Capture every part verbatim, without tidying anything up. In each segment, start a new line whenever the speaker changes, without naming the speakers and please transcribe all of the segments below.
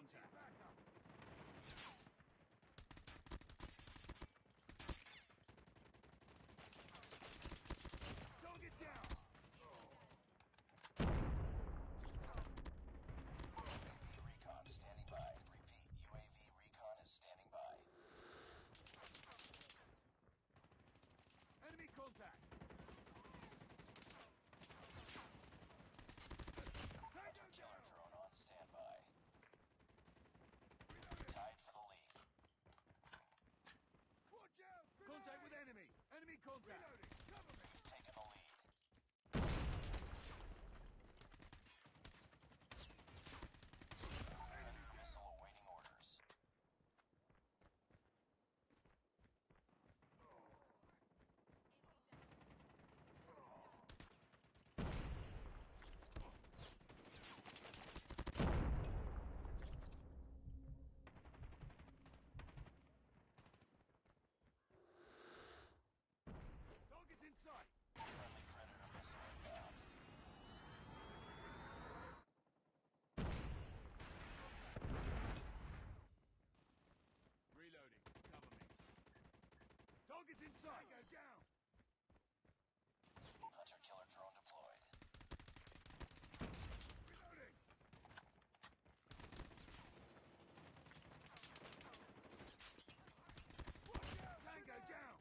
contact. Target down.
Recon standing by. Repeat, U A V recon is standing by.
Enemy contact.
Hunter killer drone on standby. Tied for the lead.
Watch out! Contact with enemy. Enemy contact. Reloading. Cover me.
Taking the lead. Enemy missile awaiting orders.
Target's in sight.
Friendly Predator missile inbound.
Reloading. Cover me. Target's in sight. Go down.
Hunter killer drone deployed.
Reloading. Watch out! Tango down.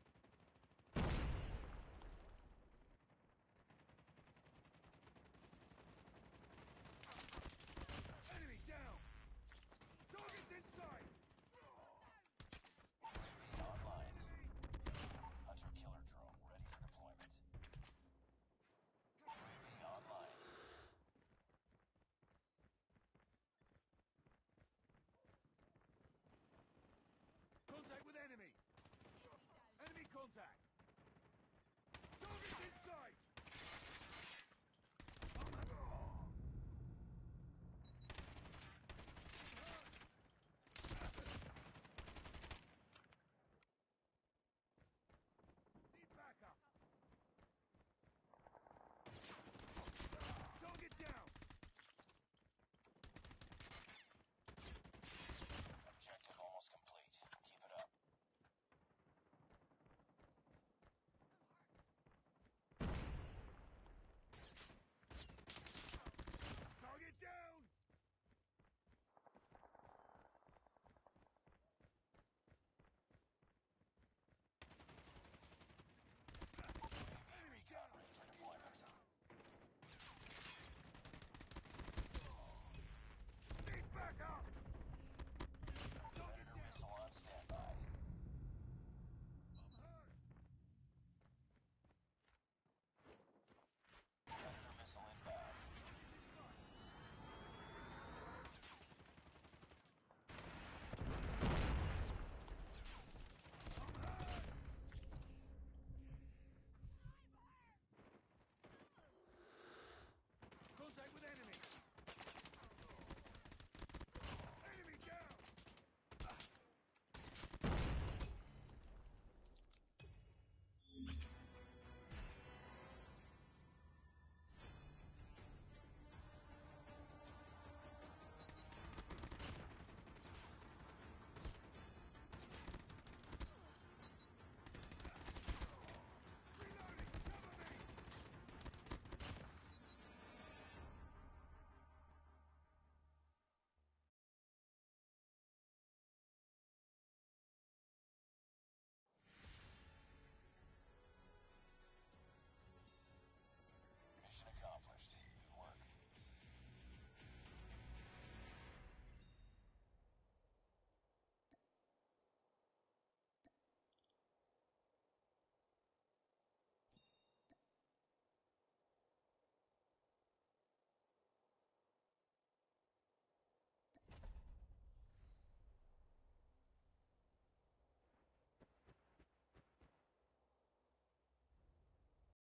Enemy down. Target's in sight.
U A V online. Hunter killer drone ready for deployment. U A V online.
Contact with enemy. Enemy contact.